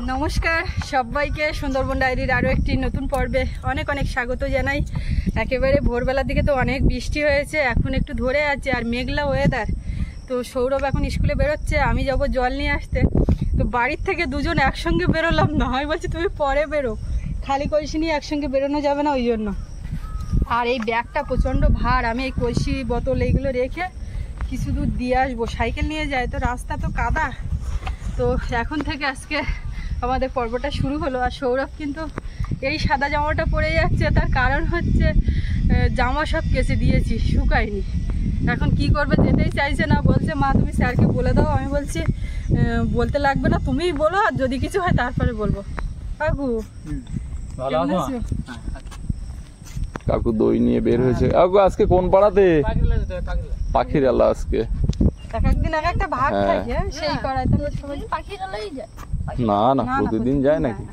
নমস্কার সবাইকে সুন্দরবন ডায়েরির আরও একটি নতুন পর্বে অনেক অনেক স্বাগত জানাই। একেবারে ভোরবেলার দিকে তো অনেক বৃষ্টি হয়েছে, এখন একটু ধরে আছে আর মেঘলা ওয়েদার। তো সৌরভ এখন স্কুলে বেরোচ্ছে, আমি যাব জল নিয়ে আসতে। তো বাড়ির থেকে দুজন একসঙ্গে বেরোলাম না, আমি বলছি তুমি পরে বেরো, খালি কলসি নিয়ে একসঙ্গে বেরোনো যাবে না ওই জন্য। আর এই ব্যাগটা প্রচণ্ড ভার, আমি এই কলসি বোতল এইগুলো রেখে কিছু দূর দিয়ে আসবো, সাইকেল নিয়ে যাই তো, রাস্তা তো কাদা। তো এখন থেকে আজকে আমাদের পর্বটা শুরু হলো। আর সৌরভ কিন্তু এই সাদা জামাটা পরে যাচ্ছে, তার কারণ হচ্ছে জামা সব কেচে দিয়েছি, শুকায়নি। এখন কি করবে, যেতেই চাইছে না, বলছে মা তুমি স্যারকে বলে দাও। আমি বলছি বলতে লাগবে না, তুমিই বলো, আর যদি কিছু হয় তারপরে বলবো। কাকু কাকু দই নিয়ে বের হয়েছে। কাকু আজকে কোন পাড়াতে? পাখির আলা। আজকে এক একদিন এক একটা ভাগ থাকে, সেই পাড়ায় তো সবাই পাখির আলাই যায়। না না প্রতিদিন যায় নাকি?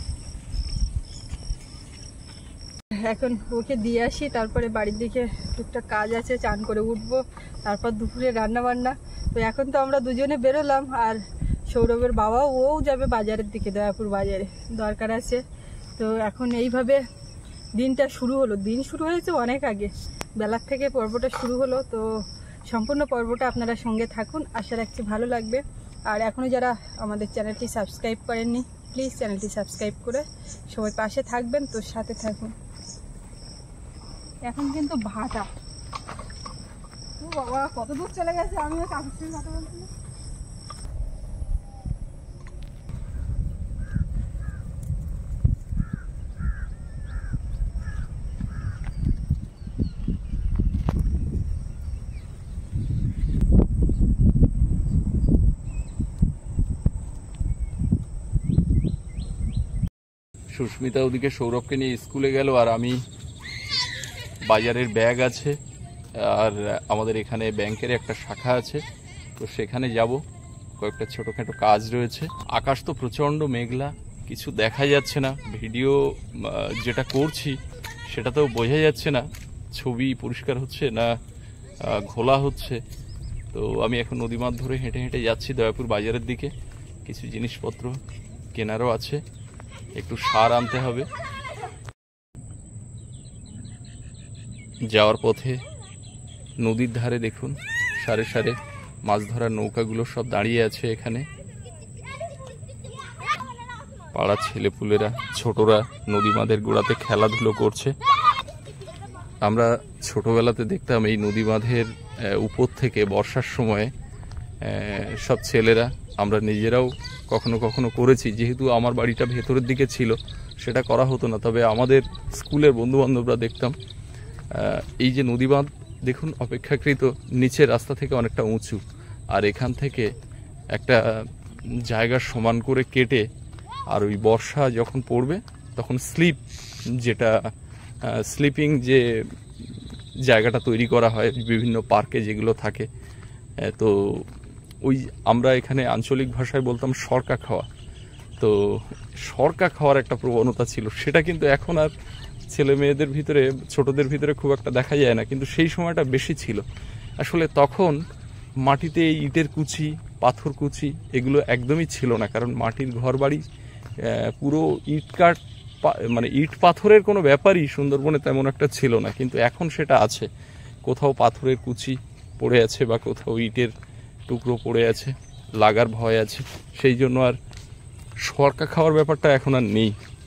এখন ওকে দিয়ে আসি, তারপরে বাড়ির দিকে টুকটাক কাজ আছে, চান করে উঠবো, তারপর দুপুরে রান্না বান্না। তো এখন তো আমরা দুজনে বেরোলাম, আর সৌরভের বাবাও ওও যাবে বাজারের দিকে, দয়াপুর বাজারে দরকার আছে। তো এখন এইভাবে দিনটা শুরু হলো। দিন শুরু হয়েছে অনেক আগে, বেলার থেকে পর্বটা শুরু হলো। তো সম্পূর্ণ পর্বটা আপনারা সঙ্গে থাকুন, আশা রাখছি ভালো লাগবে। আর এখনও যারা আমাদের চ্যানেলটি সাবস্ক্রাইব করেননি, প্লিজ চ্যানেলটি সাবস্ক্রাইব করে সবাই পাশে থাকবেন। তো সাথে থাকুন। এখন কিন্তু ভাটা, ও বাবা কত দূর চলে গেছে, আমিও কাকুর সঙ্গে কথা বলছিলাম। সুস্মিতা ওদিকে সৌরভকে নিয়ে স্কুলে গেল, আর আমি বাজারের ব্যাগ আছে, আর আমাদের এখানে ব্যাংকের একটা শাখা আছে, তো সেখানে যাব। কয়েকটা ছোটোখাটো কাজ রয়েছে। আকাশ তো প্রচণ্ড মেঘলা, কিছু দেখা যাচ্ছে না। ভিডিও যেটা করছি সেটাতেও বোঝা যাচ্ছে না ছবি পরিষ্কার হচ্ছে না ঘোলা হচ্ছে। তো আমি এখন নদীমাঠ ধরে হেঁটে হেঁটে যাচ্ছি দয়াপুর বাজারের দিকে। কিছু জিনিসপত্র কেনারও আছে, একটু সার আনতে হবে। যাওয়ার পথে নদীর ধারে দেখুন সারে সারে মাছ ধরার নৌকাগুলো সব দাঁড়িয়ে আছে। এখানে পাড়ার ছেলেপুলেরা, ছোটরা নদী বাঁধের গোড়াতে খেলাধুলো করছে। আমরা ছোটবেলাতে দেখতাম এই নদী বাঁধের উপর থেকে বর্ষার সময় সব ছেলেরা, আমরা নিজেরাও কখনো কখনো করেছি। যেহেতু আমার বাড়িটা ভেতরের দিকে ছিল, সেটা করা হতো না, তবে আমাদের স্কুলের বন্ধুবান্ধবরা দেখতাম। এই যে নদী বাঁধ দেখুন অপেক্ষাকৃত নিচের রাস্তা থেকে অনেকটা উঁচু, আর এখান থেকে একটা জায়গা সমান করে কেটে, আর ওই বর্ষা যখন পড়বে তখন স্লিপিং যে জায়গাটা তৈরি করা হয় বিভিন্ন পার্কে যেগুলো থাকে, তো ওই আমরা এখানে আঞ্চলিক ভাষায় বলতাম সরকা খাওয়া। তো সরকা খাওয়ার একটা প্রবণতা ছিল, সেটা কিন্তু এখন আর ছেলে মেয়েদের ভিতরে, ছোটদের ভিতরে খুব একটা দেখা যায় না, কিন্তু সেই সময়টা বেশি ছিল। আসলে তখন মাটিতে ইটের কুচি, পাথর কুচি এগুলো একদমই ছিল না, কারণ মাটির ঘর বাড়ি পুরো ইটকাট, মানে ইট পাথরের কোনো ব্যাপারই সুন্দরবনে তেমন একটা ছিল না। কিন্তু এখন সেটা আছে, কোথাও পাথরের কুচি পড়ে আছে বা কোথাও ইটের টুকরো পড়ে আছে, লাগার ভয় আছে, সেই জন্য আর সরকা খাওয়ার ব্যাপারটা এখন আর নেই।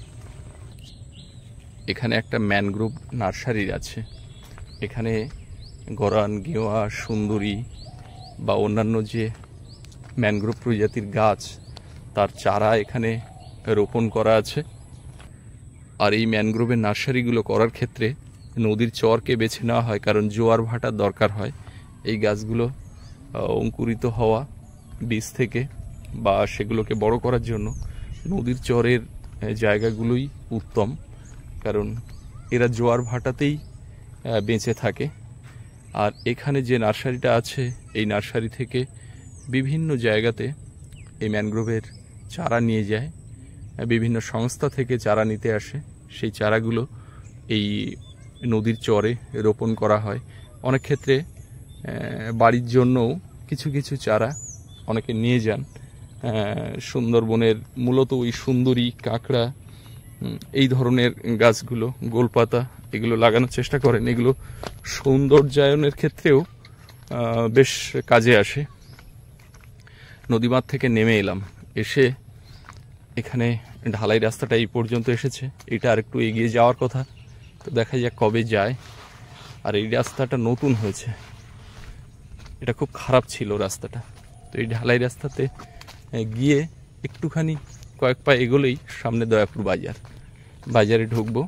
এখানে একটা ম্যানগ্রোভ নার্সারি আছে। এখানে গরান, গেওয়া, সুন্দরী বা অন্যান্য যে ম্যানগ্রোভ প্রজাতির গাছ, তার চারা এখানে রোপণ করা আছে। আর এই ম্যানগ্রোভের নার্সারিগুলো করার ক্ষেত্রে নদীর চরকে বেছে নেওয়া হয়, কারণ জোয়ার ভাটার দরকার হয় এই গাছগুলো অঙ্কুরিত হওয়া বীজ থেকে, বা সেগুলোকে বড় করার জন্য নদীর চরের জায়গাগুলোই উত্তম, কারণ এরা জোয়ার ভাটাতেই বেঁচে থাকে। আর এখানে যে নার্সারিটা আছে, এই নার্সারি থেকে বিভিন্ন জায়গাতে এই ম্যানগ্রোভের চারা নিয়ে যায়, বিভিন্ন সংস্থা থেকে চারা নিতে আসে, সেই চারাগুলো এই নদীর চরে রোপণ করা হয়। অনেক ক্ষেত্রে বাড়ির জন্যও কিছু কিছু চারা অনেকে নিয়ে যান। সুন্দরবনের মূলত ওই সুন্দরী, কাঁকড়া, এই ধরনের গাছগুলো, গোলপাতা, এগুলো লাগানোর চেষ্টা করেন। এগুলো সৌন্দর্যায়নের ক্ষেত্রেও বেশ কাজে আসে। নদীমাঠ থেকে নেমে এলাম, এসে এখানে ঢালাই রাস্তাটা এই পর্যন্ত এসেছে। এটা আর একটু এগিয়ে যাওয়ার কথা, তো দেখা যাক কবে যায়। আর এই রাস্তাটা নতুন হয়েছে, এটা খুব খারাপ ছিল রাস্তাটা। তো এই ঢালাই রাস্তাতে গিয়ে একটুখানি কয়েক পা এগোলেই সামনে দয়াপুর বাজার, বাজারে ঢুকবো।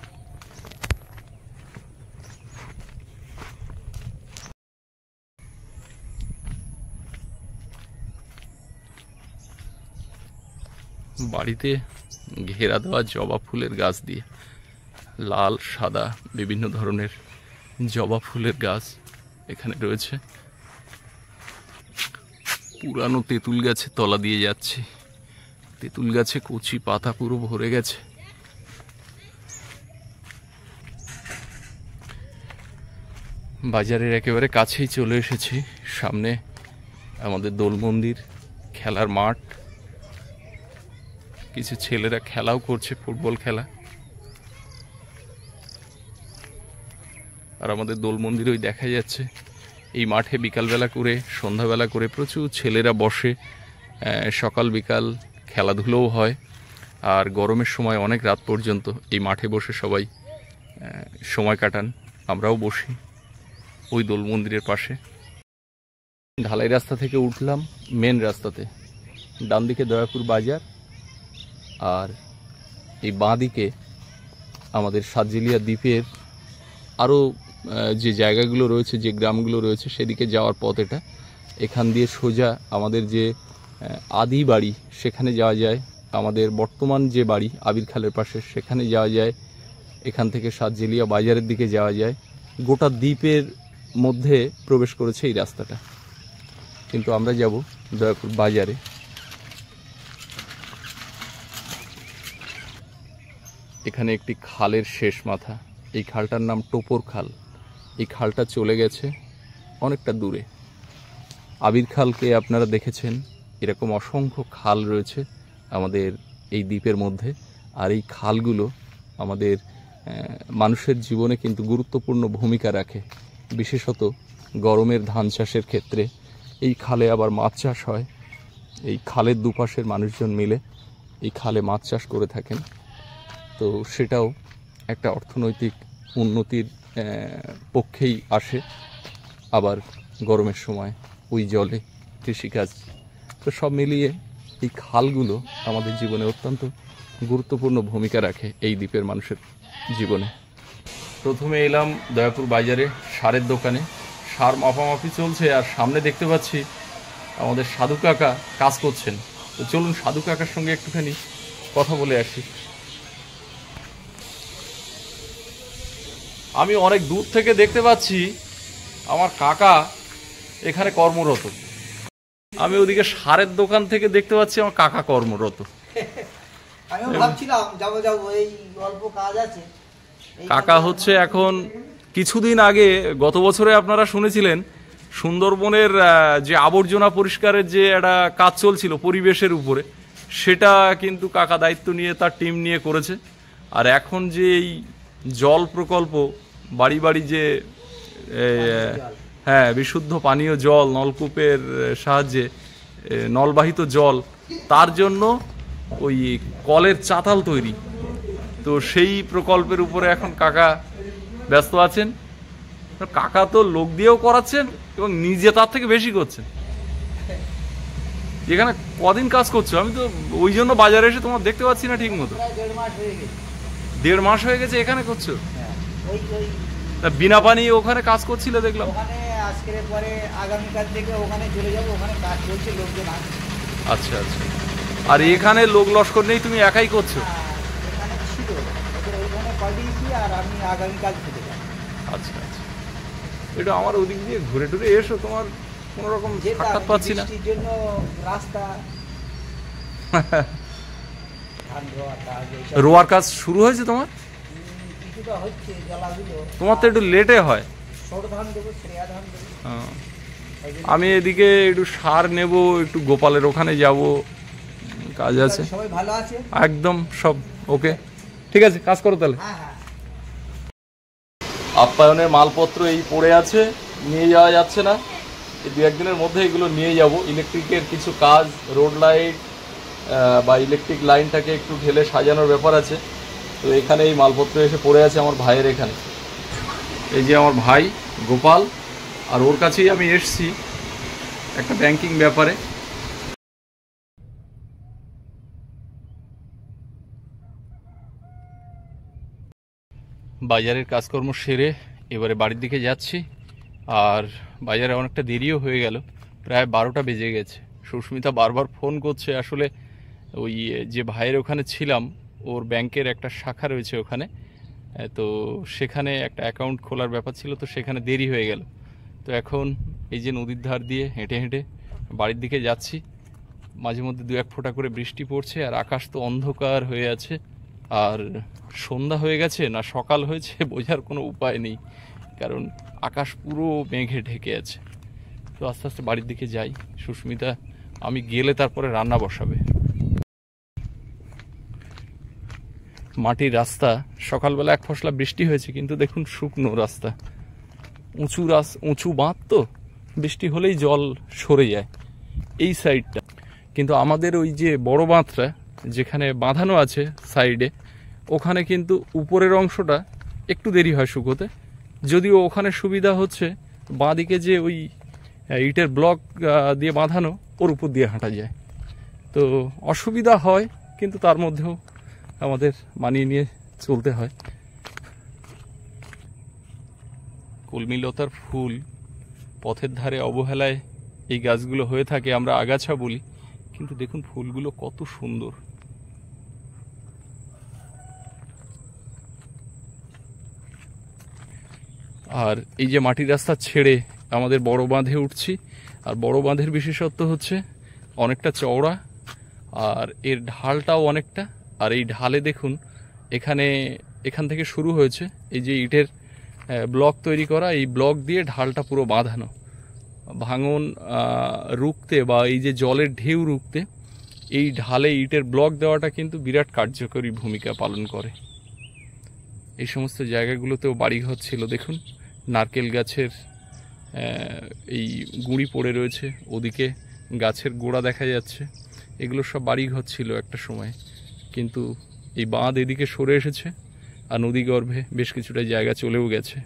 বাড়িতে ঘেরা দেওয়া জবা ফুলের গাছ দিয়ে, লাল, সাদা বিভিন্ন ধরনের জবা ফুলের গাছ এখানে রয়েছে। পুরানো তেঁতুল গাছের তলা দিয়ে যাচ্ছে, তেঁতুল গাছে কচি পাতা পুরো ভরে গেছে। বাজারের একেবারে কাছেই চলে এসেছি। সামনে আমাদের দোল মন্দির, খেলার মাঠ, কিছু ছেলেরা খেলাও করছে, ফুটবল খেলা। আর আমাদের দোল মন্দির ওই দেখা যাচ্ছে। এই মাঠে বিকালবেলা করে, সন্ধ্যাবেলা করে প্রচুর ছেলেরা বসে, সকাল বিকাল খেলাধুলোও হয়। আর গরমের সময় অনেক রাত পর্যন্ত এই মাঠে বসে সবাই সময় কাটান। আমরাও বসি ওই দোল মন্দিরের পাশে। ঢালাই রাস্তা থেকে উঠলাম মেন রাস্তাতে, ডান দিকে দয়াপুর বাজার, আর এই বাঁ দিকে আমাদের সাতজিলিয়া দ্বীপের আরও যে জায়গাগুলো রয়েছে, যে গ্রামগুলো রয়েছে, সেদিকে যাওয়ার পথ এটা। এখান দিয়ে সোজা আমাদের যে আদি বাড়ি সেখানে যাওয়া যায়, আমাদের বর্তমান যে বাড়ি আবির খালের পাশে সেখানে যাওয়া যায়। এখান থেকে সাতজিলিয়া বাজারের দিকে যাওয়া যায়। গোটা দ্বীপের মধ্যে প্রবেশ করেছে এই রাস্তাটা, কিন্তু আমরা যাব দয়াপুর বাজারে। এখানে একটি খালের শেষ মাথা, এই খালটার নাম টোপর খাল। এই খালটা চলে গেছে অনেকটা দূরে। আবির খালকে আপনারা দেখেছেন, এরকম অসংখ্য খাল রয়েছে আমাদের এই দ্বীপের মধ্যে। আর এই খালগুলো আমাদের মানুষের জীবনে কিন্তু গুরুত্বপূর্ণ ভূমিকা রাখে, বিশেষত গরমের ধান চাষের ক্ষেত্রে। এই খালে আবার মাছ চাষ হয়। এই খালের দুপাশের মানুষজন মিলে এই খালে মাছ চাষ করে থাকেন। তো সেটাও একটা অর্থনৈতিক উন্নতির পক্ষেই আসে। আবার গরমের সময় ওই জলে কৃষিকাজ, তো সব মিলিয়ে এই খালগুলো আমাদের জীবনে অত্যন্ত গুরুত্বপূর্ণ ভূমিকা রাখে এই দ্বীপের মানুষের জীবনে। প্রথমে এলাম দয়াপুর বাজারে সারের দোকানে। সার মাপামাপি চলছে, আর সামনে দেখতে পাচ্ছি আমাদের সাধু কাকা কাজ করছেন। তো চলুন সাধু কাকার সঙ্গে একটুখানি কথা বলে আসি। আমি অনেক দূর থেকে দেখতে পাচ্ছি আমার কাকা এখানে কর্মরত। আমি ওদিকে সারের দোকান থেকে দেখতে পাচ্ছি আমার কাকা কর্মরত। আমিও ভাবছিলাম যাবো এই অল্প কাজ আছে। কাকা হচ্ছে এখন কিছুদিন আগে, গত বছরে আপনারা শুনেছিলেন সুন্দরবনের যে আবর্জনা পরিষ্কারের যে একটা কাজ চলছিল পরিবেশের উপরে, সেটা কিন্তু কাকা দায়িত্ব নিয়ে তার টিম নিয়ে করেছে। আর এখন যে এই জল প্রকল্প, বাড়ি বাড়ি যে হ্যাঁ বিশুদ্ধ পানীয় জল নলকূপের সাহায্যে নলবাহিত জল, তার জন্য ওই কলের চাতাল তৈরি, তো সেই প্রকল্পের উপরে এখন কাকা ব্যস্ত আছেন। কাকা তো লোক দিয়েও করাচ্ছেন এবং নিজে তার থেকে বেশি করছেন। এখানে কদিন কাজ করছো? আমি তো ওই জন্য বাজারে এসে তোমার দেখতে পাচ্ছি না ঠিক মতো। 1.5 মাস হয়ে গেছে এখানে করছো? বিনা পানি ওখানে কাজ করছিলে দেখলাম। ওখানে আজকের পরে আগামীকাল থেকে ওখানে চলে যাবো, ওখানে কাজ চলছে, লোকজন আছে। আচ্ছা আচ্ছা। আর এখানে লোক লস্কর নেই, তুমি একাই করছো? এখানে ছিল, ওইখানে পাঠিয়েছি, আর আমি আগামীকাল থেকে যাব। আচ্ছা আচ্ছা। এটা আমার ওদিক দিয়ে ঘুরে টুরে এসো, তোমার কোনো রকম সাক্ষাৎ পাচ্ছি না। বৃষ্টির জন্য রাস্তা রোয়ার কাজ শুরু হয়েছে তোমার? কিছুটা হচ্ছে, জলাগুলো তোমার তো একটু লেটে হয়। সর ধান দেবো, শ্রেয়া ধান দেবো। আমি এদিকে একটু সার নেব, একটু গোপালের ওখানে যাব, কাজ আছে। সবাই ভালো আছে? একদম সব ওকে, ঠিক আছে, কাজ করো তাহলে। হ্যাঁ হ্যাঁ। আপ্যায়নের মালপত্র এই পড়ে আছে, নিয়ে যাওয়া যাচ্ছে না। এই 2-1 দিনের মধ্যে এগুলো নিয়ে যাব। ইলেকট্রিকের কিছু কাজ, রোড লাইট বা ইলেকট্রিক লাইনটাকে একটু ঢেলে সাজানোর ব্যাপার আছে। তো এখানে এই মালপত্র এসে পড়ে আছে আমার ভাইয়ের এখানে। এই যে আমার ভাই গোপাল, আর ওর কাছেই আমি এসছি একটা ব্যাংকিং ব্যাপারে। বাজারের কাজকর্ম সেরে এবারে বাড়ির দিকে যাচ্ছি। আর বাজারে অনেকটা দেরিও হয়ে গেল, প্রায় 12টা বেজে গেছে। সুস্মিতা বারবার ফোন করছে। আসলে ওই যে ভাইয়ের ওখানে ছিলাম, ওর ব্যাংকের একটা শাখা রয়েছে ওখানে, তো সেখানে একটা অ্যাকাউন্ট খোলার ব্যাপার ছিল, তো সেখানে দেরি হয়ে গেল। তো এখন এই যে নদীর ধার দিয়ে হেঁটে হেঁটে বাড়ির দিকে যাচ্ছি। মাঝে মধ্যে 2-1 ফোঁটা করে বৃষ্টি পড়ছে, আর আকাশ তো অন্ধকার হয়ে আছে। আর সন্ধ্যা হয়ে গেছে না সকাল হয়েছে বোঝার কোনো উপায় নেই, কারণ আকাশ পুরো মেঘে ঢেকে আছে। তো আস্তে আস্তে বাড়ির দিকে যাই। সুস্মিতা আমি গেলে তারপরে রান্না বসাবে। মাটির রাস্তা, সকালবেলা 1 ফসলা বৃষ্টি হয়েছে, কিন্তু দেখুন শুকনো রাস্তা, উঁচু বাঁধ, তো বৃষ্টি হলেই জল সরে যায় এই সাইডটা। কিন্তু আমাদের ওই যে বড় বাঁধটা যেখানে বাঁধানো আছে সাইডে, ওখানে কিন্তু উপরের অংশটা একটু দেরি হয় শুকোতে। যদিও ওখানে সুবিধা হচ্ছে বাঁদিকে যে ওই ইটের ব্লক দিয়ে বাঁধানো, ওর উপর দিয়ে হাঁটা যায়। তো অসুবিধা হয়, কিন্তু তার মধ্যেও আমাদের মানিয়ে নিয়ে চলতে হয়। কলমিলতার ফুল পথের ধারে অবহেলায় এই গাছগুলো হয়ে থাকে, আমরা আগাছা বলি, কিন্তু দেখুন ফুলগুলো কত সুন্দর। আর এই যে মাটির রাস্তা ছেড়ে আমাদের বড় বাঁধে উঠছি, আর বড় বাঁধের বিশেষত্ব হচ্ছে অনেকটা চওড়া, আর এর ঢালটাও অনেকটা। আর এই ঢালে দেখুন এখান থেকে শুরু হয়েছে এই যে ইটের ব্লক তৈরি করা, এই ব্লক দিয়ে ঢালটা পুরো বাঁধানো। ভাঙন রুখতে বা এই যে জলের ঢেউ রুখতে এই ঢালে ইটের ব্লক দেওয়াটা কিন্তু বিরাট কার্যকরী ভূমিকা পালন করে। এই সমস্ত জায়গাগুলোতেও বাড়িঘর ছিল। দেখুন নারকেল গাছের এই গুঁড়ি পড়ে রয়েছে, ওদিকে গাছের গোড়া দেখা যাচ্ছে। এগুলো সব বাড়িঘর ছিল একটা সময়, কিন্তু এই বাঁধ এদিকে সরে এসেছে, আর নদী গর্ভে বেশ কিছুটা জায়গা চলেও গেছে।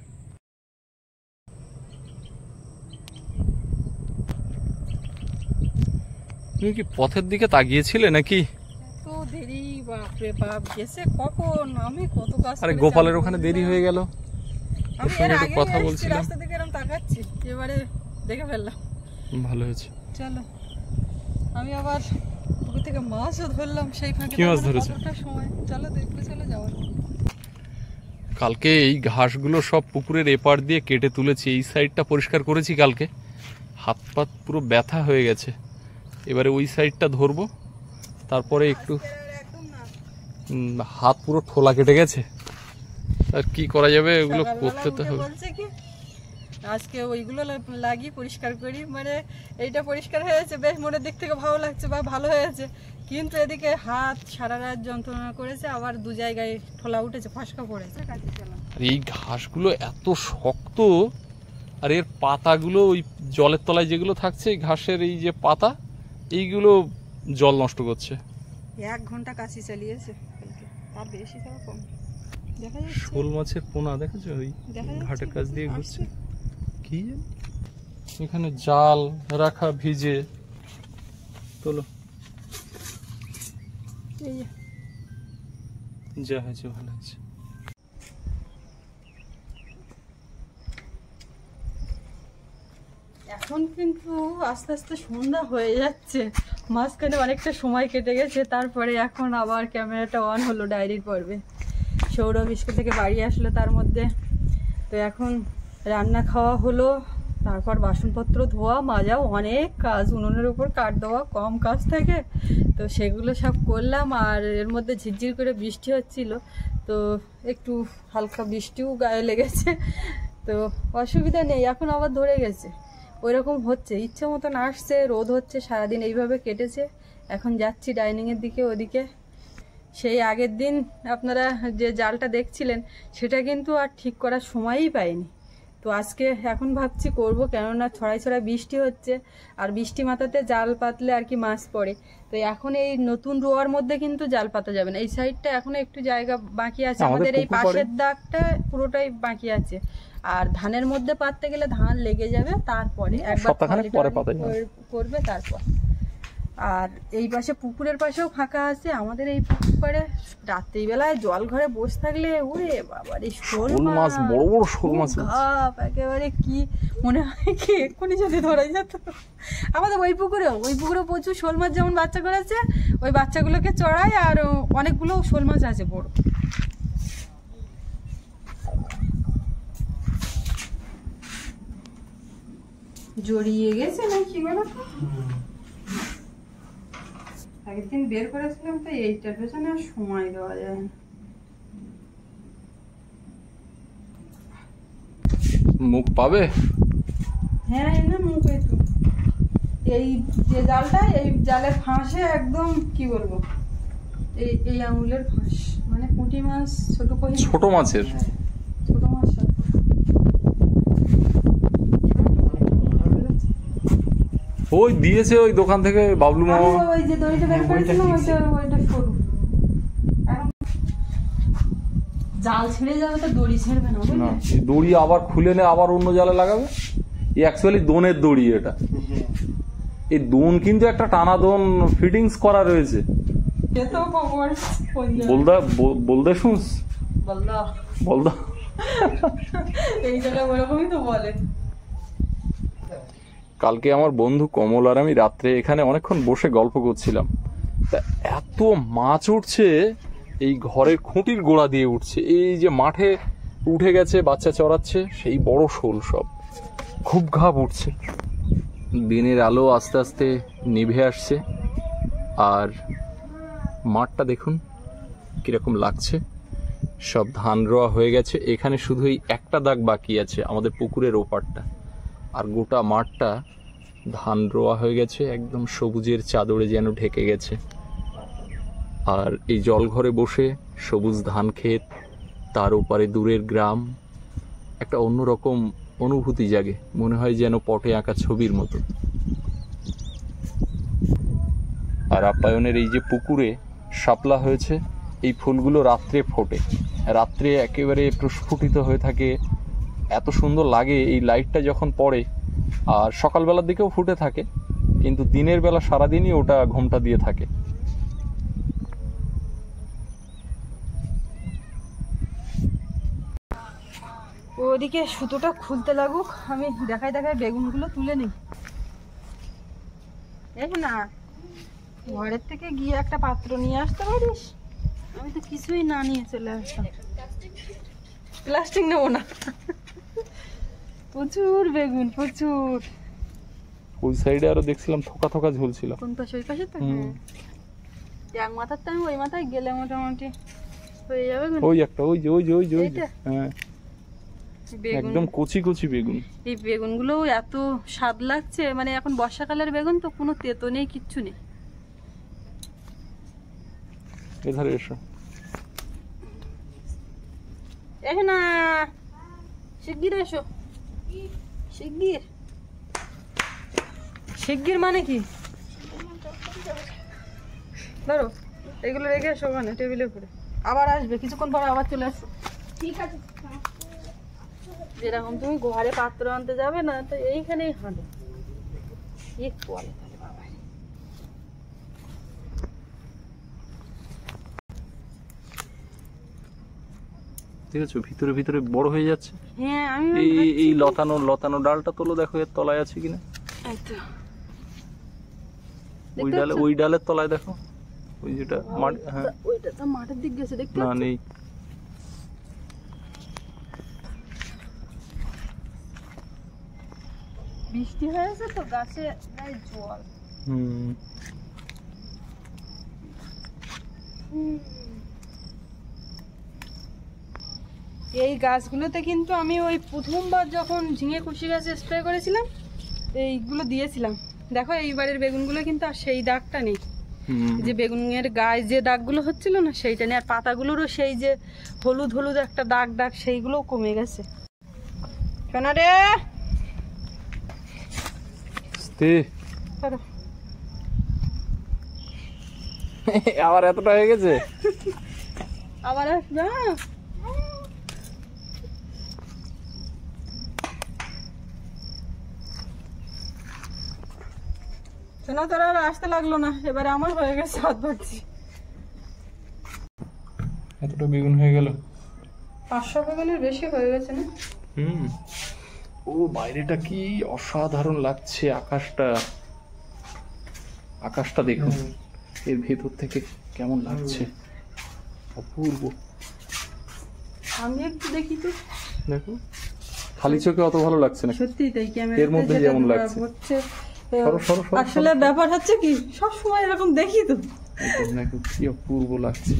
তুমি কি পথের দিকে তাকিয়েছিলে নাকি? তো দেরি, বাপরে বাপ, গেছে কখন? আমি কত কাজ আরে করে গোপালের যাবো, ওখানে দেরি হয়ে গেল, আমি সঙ্গে এর একটু আগে কথা এসেছি, বলছিলাম। রাস্তা থেকে এরকম তাকাচ্ছি, এবারে দেখে ফেললাম। ভালো হয়েছে। চলো, আমি আবার পুকুর থেকে মাছও ধরলাম সেই ফাঁকে। কি মাছ ধরেছো? কতটা সময়, চলো দেখতে, চলো যাওয়া যাক। কালকে এই ঘাসগুলো সব পুকুরের এপার দিয়ে কেটে তুলেছি, এই সাইডটা পরিষ্কার করেছি কালকে। হাত পাত পুরো ব্যথা হয়ে গেছে, এবারে ওই সাইডটা ধরবো। তারপরে একটু হাত পুরো ঠোলা কেটে গেছে, আর কি করা যাবে, এগুলো করতে তো হবে। বলছে কি আজকে ওইগুলো লাগিয়ে পরিষ্কার করি, মানে এইটা পরিষ্কার হয়েছে, বেশ মনের দিক থেকে ভালো লাগছে বা ভালো হয়েছে, কিন্তু এদিকে হাত সারা রাত যন্ত্রণা করেছে, আবার 2 জায়গায় ঠোলা উঠেছে, ফসকা পড়েছে। আর এই ঘাসগুলো এত শক্ত, আর এর পাতাগুলো ওই জলের তলায় যেগুলো থাকছে, এই ঘাসের এই যে পাতা, এইগুলো জল নষ্ট করছে। 1 ঘন্টা কাশি চালিয়েছে, তার বেশি ছাড়া কম। দেখা যাচ্ছে শোল মাছের পোনা দেখেছো, ওই ঘাটের কাছ দিয়ে ঘুরছে। কি এখানে জাল রাখা ভিজে, তোলো যা হয়েছে ভালো হয়েছে। এখন কিন্তু আস্তে আস্তে সন্ধ্যা হয়ে যাচ্ছে, মাঝখানে অনেকটা সময় কেটে গেছে, তারপরে এখন আবার ক্যামেরাটা অন হলো ডায়েরির পর্বে। সৌরভ স্কুল থেকে বাড়ি আসলো তার মধ্যে, তো এখন রান্না খাওয়া হলো, তারপর বাসনপত্র ধোয়া মাজাও, অনেক কাজ, উনুনের উপর কাঠ দেওয়া কম কাজ থাকে, তো সেগুলো সব করলাম। আর এর মধ্যে ঝিরঝির করে বৃষ্টি হচ্ছিল, তো একটু হালকা বৃষ্টিও গায়ে লেগেছে, তো অসুবিধা নেই, এখন আবার ধরে গেছে। ওইরকম হচ্ছে, ইচ্ছে মতন আসছে, রোদ হচ্ছে, সারাদিন এইভাবে কেটেছে। এখন যাচ্ছি ডাইনিংয়ের দিকে, ওদিকে। সেই আগের দিন আপনারা যে জালটা দেখছিলেন সেটা কিন্তু আর ঠিক করার সময়ই পাইনি। তো আজকে এখন ভাবছি করব, কেননা ছড়াই ছড়াই বৃষ্টি হচ্ছে, আর বৃষ্টি মাথাতে জাল পাতলে আর কি মাছ পড়ে। তো এখন এই নতুন রোয়ার মধ্যে কিন্তু জাল পাতা যাবে না। এই সাইডটা এখনো একটু জায়গা বাকি আছে, আমাদের এই পাশের দাগটা পুরোটাই বাকি আছে। আর ধানের মধ্যে পাততে গেলে ধান লেগে যাবে, তারপরে একবার করবে তারপর। আর এই পাশে পুকুরের পাশেও ফাঁকা আছে। আমাদের এই পুকুরে রাত্রিবেলায় জল ঘরে বসে থাকলে ওরে বাবার এই শোল মাছ, বড় বড় শোল মাছ একেবারে কি মনে হয় কি এক্ষুনি যদি ধরা যেত। আমাদের ওই পুকুরেও প্রচুর শোল মাছ যেমন বাচ্চা করেছে, ওই বাচ্চাগুলোকে চড়ায়, আর অনেকগুলো শোল মাছ আছে বড়। জড়িয়ে গেছে না কি বলো তো? আগের দিন বের করেছিলাম, তো এইটার পেছনে আর সময় দেওয়া যায় না। মুখ পাবে? হ্যাঁ, এই না মুখ। এই তো এই যে জালটা, এই জালের ফাঁসে একদম কি বলবো, এই আঙুলের ফাঁস, মানে পুঁটি মাছ, ছোট মাছের ছোট মাছ। ওই দিয়েছে ওই দোকান থেকে বাবলু মামা। ওই যে দড়িটা বের করেছিলাম, ওইটা সরু। জাল ছেড়ে যাবে তো দড়ি ছেড়বে না, না দড়ি আবার খুলে নে, আবার অন্য জালে লাগাবে। এই অ্যাকচুয়ালি দোনের দড়ি এটা। এই দোন কিন্তু একটা টানা দোন ফিটিংস করা রয়েছে। বলদা শুনস, বলদা এই জায়গায় ওরকমই তো বলে। কালকে আমার বন্ধু কমল আর আমি রাত্রে এখানে অনেকক্ষণ বসে গল্প করছিলাম। তা এত মাছ উঠছে, এই ঘরের খুঁটির গোড়া দিয়ে উঠছে। এই যে মাঠে উঠে গেছে, বাচ্চা চড়াচ্ছে, সেই বড় শোল সব খুব ঘাপ উঠছে। দিনের আলো আস্তে আস্তে নিভে আসছে, আর মাঠটা দেখুন কিরকম লাগছে। সব ধান রোয়া হয়ে গেছে, এখানে শুধুই একটা দাগ বাকি আছে আমাদের পুকুরের ওপারটা, আর গোটা মাঠটা ধান রোয়া হয়ে গেছে, একদম সবুজের চাদরে যেন ঢেকে গেছে। আর এই জলঘরে বসে সবুজ ধান ক্ষেত, তার ওপারে দূরের গ্রাম, একটা অন্যরকম অনুভূতি জাগে, মনে হয় যেন পটে আঁকা ছবির মতো। আর আপ্যায়নের এই যে পুকুরে শাপলা হয়েছে, এই ফুলগুলো রাত্রে ফোটে, রাত্রে একেবারে প্রস্ফুটিত হয়ে থাকে, এত সুন্দর লাগে এই লাইটটা যখন পড়ে। আর সকালবেলার দিকেও ফুটে থাকে, কিন্তু দিনের বেলা সারাদিনই ওটা ঘোমটা দিয়ে থাকে। ওদিকে সুতোটা খুলতে লাগুক, আমি দেখাই বেগুনগুলো তুলে নিই। এই না, ঘরের থেকে গিয়ে একটা পাত্র নিয়ে আসতে পারিস? আমি তো কিছুই না নিয়ে চলে আসতাম। প্লাস্টিক নেবো না। প্রচুর বেগুন, প্রচুর। ওই সাইডে আরো দেখছিলাম থোকা থোকা ঝুলছিল। কোন পাশে? ওই পাশে তো। এক মাথার টাইম ওই মাথায় গেলে মোটামুটি হয়ে যাবে। ওই একটা, ওই যে হ্যাঁ, একদম কচি কচি বেগুন। এই বেগুনগুলো এত স্বাদ লাগছে, মানে এখন বর্ষাকালের বেগুন তো, কোনো তেতো নেই, কিচ্ছু নেই। এধারে এসো। এসো না, শিগগির এসো। শিগগির মানে কি? ধরো এগুলো রেখে এসো ওখানে টেবিলের উপরে, আবার আসবে কিছুক্ষণ পরে, আবার চলে আসো। ঠিক আছে। যেরকম তুমি ঘরে পাত্র আনতে যাবে না, তো এইখানেই হাঁটো। বলে তাহলে বাবা, ঠিক আছে, ভিতরে ভিতরে বড় হয়ে যাচ্ছে। হ্যাঁ, আমি এই লতানো ডালটা তোলো, দেখো এর তলায় আছে কিনা। ওই ডালের তলায় দেখো, ওই যেটা হ্যাঁ, ওইটা তো মাঠের দিক গেছে, দেখতে না নেই। বৃষ্টি হয়েছে তো, গাছে জল। এই গাছগুলোতে কিন্তু আমি ওই প্রথমবার যখন ঝিঙে কুশি গাছে স্প্রে করেছিলাম, এইগুলো দিয়েছিলাম। দেখো এইবারের বেগুনগুলো কিন্তু আর সেই দাগটা নেই, যে বেগুনের গায়ে যে দাগগুলো হচ্ছিল না সেইটা নেই, আর পাতাগুলোরও সেই যে হলুদ হলুদ একটা দাগ দাগ সেইগুলোও কমে গেছে। শোনা রে, আবার এতটা হয়ে গেছে, আবার আসবে। শোনা তোরা আর আসতে লাগলো না, এবারে আমার হয়ে গেছে হাত ভর্তি। এতটা বেগুন হয়ে গেল, 500 বেগুনের বেশি হয়ে গেছে না? ও বাইরেটা কি অসাধারণ লাগছে, আকাশটা দেখুন, এর ভেতর থেকে কেমন লাগছে, অপূর্ব। আমি একটু দেখি তো, দেখো খালি চোখে অত ভালো লাগছে না, সত্যি তাই এর মধ্যে ক্যামেরাতে যেমন যেটা লাগছে। হচ্ছে। সরো, সরো, সরো, আসলে ব্যাপার হচ্ছে কি, সব সময় এরকম দেখি তো। দেখো কি অপূর্ব লাগছে।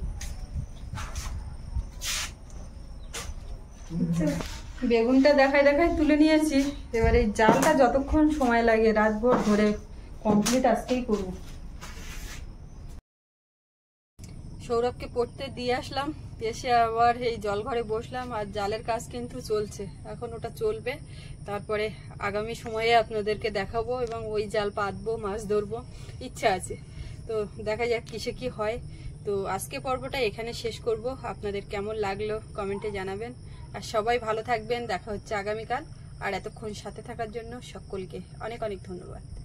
বেগুনটা দেখায় দেখায় তুলে নিয়েছি, এবার এই জালটা যতক্ষণ সময় লাগে রাতভর ধরে কমপ্লিট আজকেই করব। সৌরভকে পড়তে দিয়ে আসলাম, এসে আবার এই জল ঘরে বসলাম, আর জালের কাজ কিন্তু চলছে, এখন ওটা চলবে। তারপরে আগামী সময়ে আপনাদেরকে দেখাবো এবং ওই জাল পাতবো, মাছ ধরবো, ইচ্ছা আছে। তো দেখা যাক কিসে কি হয়। তো আজকে পর্বটা এখানে শেষ করব। আপনাদের কেমন লাগলো কমেন্টে জানাবেন, আর সবাই ভালো থাকবেন। দেখা হচ্ছে আগামীকাল, আর এতক্ষণ সাথে থাকার জন্য সকলকে অনেক অনেক ধন্যবাদ।